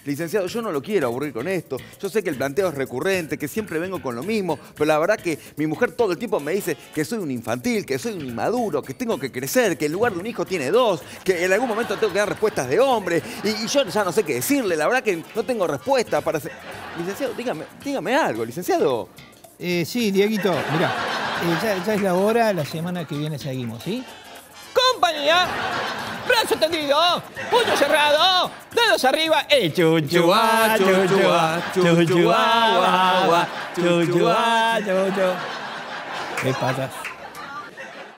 licenciado, yo no lo quiero aburrir con esto. Yo sé que el planteo es recurrente, que siempre vengo con lo mismo, pero la verdad que mi mujer todo el tiempo me dice que soy un infantil, que soy un inmaduro, que tengo que crecer, que en lugar de un hijo tiene dos, que en algún momento tengo que dar respuestas de hombre, y yo ya no sé qué decirle, la verdad que no tengo respuesta para hacer... Licenciado, dígame algo, licenciado. Sí, Dieguito, mirá, ya es la hora, la semana que viene seguimos, ¿sí? Compañía, brazo tendido, puño cerrado, dedos arriba, chuchuá, chuchuá, chuchuá, guá, guá, chuchuá, chuchuá. ¿Qué pasa?